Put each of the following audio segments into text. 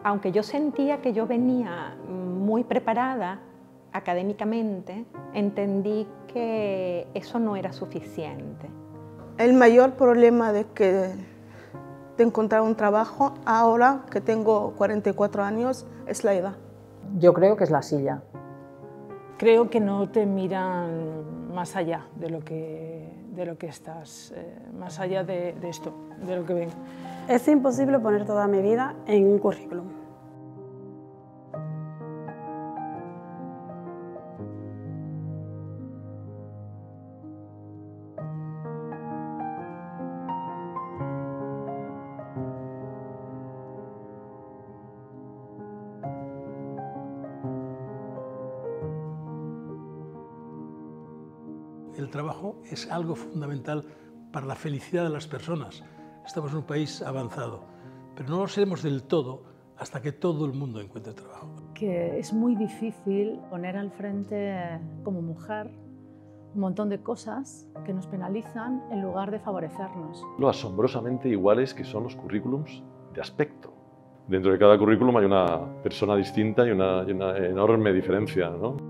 Aunque yo sentía que yo venía muy preparada académicamente, entendí que eso no era suficiente. El mayor problema de encontrar un trabajo ahora que tengo 44 años es la edad. Yo creo que es la silla. Creo que no te miran más allá de lo que estás, más allá de esto, de lo que ven. Es imposible poner toda mi vida en un currículum. El trabajo es algo fundamental para la felicidad de las personas. Estamos en un país avanzado, pero no lo seremos del todo hasta que todo el mundo encuentre trabajo. Que es muy difícil poner al frente como mujer un montón de cosas que nos penalizan en lugar de favorecernos. Lo asombrosamente iguales que son los currículums de aspecto. Dentro de cada currículum hay una persona distinta y una enorme diferencia, ¿no?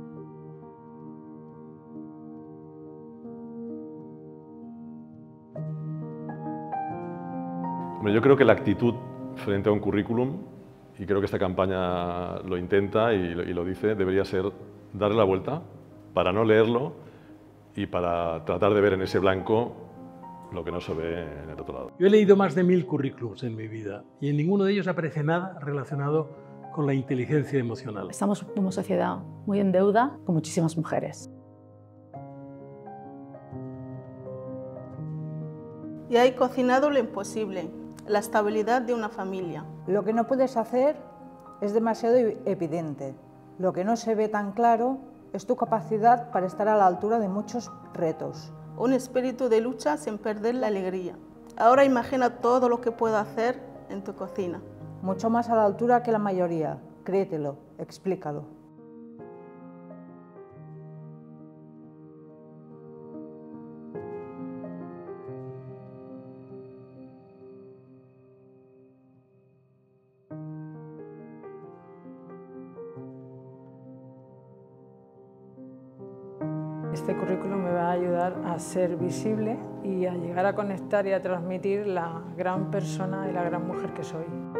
Yo creo que la actitud frente a un currículum, y creo que esta campaña lo intenta y lo dice, debería ser darle la vuelta para no leerlo y para tratar de ver en ese blanco lo que no se ve en el otro lado. Yo he leído más de 1000 currículums en mi vida y en ninguno de ellos aparece nada relacionado con la inteligencia emocional. Estamos como sociedad muy en deuda con muchísimas mujeres. Y hay cocinado lo imposible, la estabilidad de una familia. Lo que no puedes hacer es demasiado evidente. Lo que no se ve tan claro es tu capacidad para estar a la altura de muchos retos. Un espíritu de lucha sin perder la alegría. Ahora imagina todo lo que puedo hacer en tu cocina. Mucho más a la altura que la mayoría. Créetelo, explícalo. Este currículum me va a ayudar a ser visible y a llegar a conectar y a transmitir la gran persona y la gran mujer que soy.